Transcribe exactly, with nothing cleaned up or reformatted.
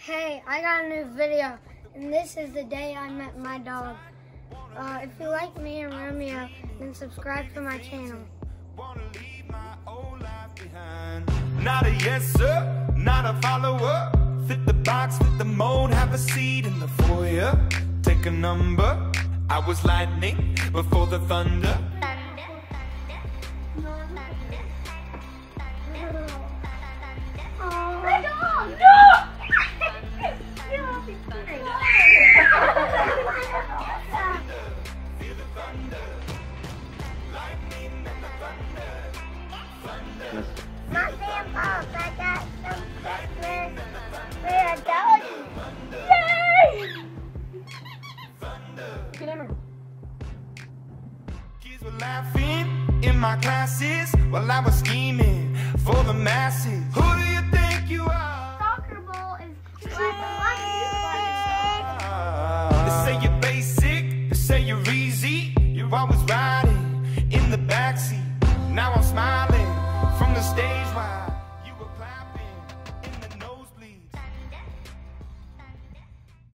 Hey, I got a new video, and this is the day I met my dog. Uh, if you like me and Romeo, then subscribe to my channel. Not a yes sir, not a follower. Fit the box, fit the mold, have a seat in the foyer. Take a number. I was lightning before the thunder. My grandpa, I got some Christmas for a dog. Yay! Kids were laughing in my classes while I was scheming for the masses. Who do you think you are? Soccer ball is They say you're basic, they say you're easy. You're always riding in the backseat. Now I'm smiling.